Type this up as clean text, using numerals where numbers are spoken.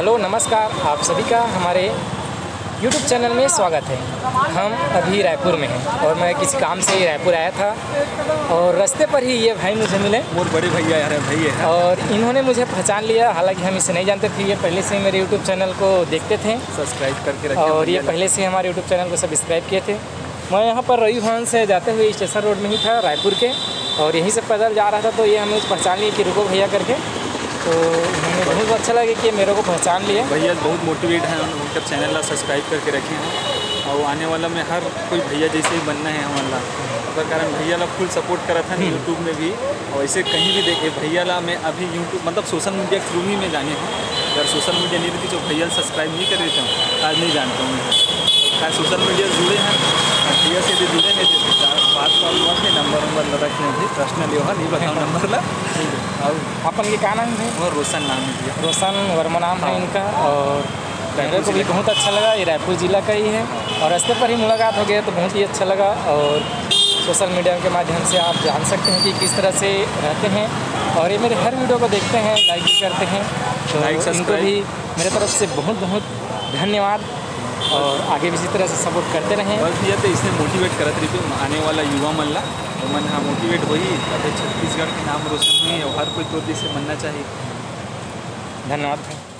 Hello नमस्कार, आप सभी का हमारे YouTube चैनल में स्वागत है। हम अभी रायपुर में हैं और मैं किसी काम से ही रायपुर आया था और रास्ते पर ही ये भाई मुझे मिले। बहुत बड़े भैया यार भैया है। और इन्होंने मुझे पहचान लिया, हालांकि हम इसे नहीं जानते थे। ये पहले से मेरे YouTube चैनल को देखते थे, सब्सक्राइब करके रखे और ये पहले से हमारे YouTube चैनल को सब्सक्राइब किए थे। मैं यहाँ पर रवि भवन से जाते हुए स्टेशन रोड में ही था रायपुर के, और यहीं से पैदल जा रहा था तो ये हमें पहचान लिए कि रुको भैया करके। तो हमें बहुत अच्छा लगे कि मेरे को पहचान लिए। भैया बहुत मोटिवेट हैं, उनका चैनल सब्सक्राइब करके रखे हैं और आने वाला में हर कोई भैया जैसे ही बनना है हमारा। उसका कारण भैया ला फुल सपोर्ट करा था यूट्यूब में भी, और ऐसे कहीं भी देखे भैया ला मैं अभी यूट्यूब मतलब सोशल मीडिया के थ्रू ही में जाने हूँ। अगर सोशल मीडिया नहीं रहती जो भैया सब्सक्राइब नहीं कर रहे थे आज नहीं जानता हूँ मैं। सोशल मीडिया से जुड़े हैं, भैया से भी जुड़े हैं। बात हुआ थे नंबर रखने भी पर्सनली वहाँ नहीं बताऊँ नंबर ला। और अपन के क्या नाम है? और रोशन नाम है भैया, रोशन वर्मा नाम है इनका। और मेरे को भी बहुत अच्छा लगा, ये रायपुर ज़िला का ही है और रास्ते पर ही मुलाकात हो गया तो बहुत ही अच्छा लगा। और सोशल मीडिया के माध्यम से आप जान सकते हैं कि किस तरह से रहते हैं, और ये मेरे हर वीडियो को देखते हैं, लाइक भी करते हैं। तो इनको भी मेरे तरफ से बहुत बहुत धन्यवाद, और आगे भी इसी तरह से सपोर्ट करते रहें। बस भैया तो इसने मोटिवेट करत रही थी आने वाला युवा मन ला, तो मन हाँ मोटिवेट हो ही तब छत्तीसगढ़ के नाम रोशन हुई और हर कोई तो से बनना चाहिए। धन्यवाद।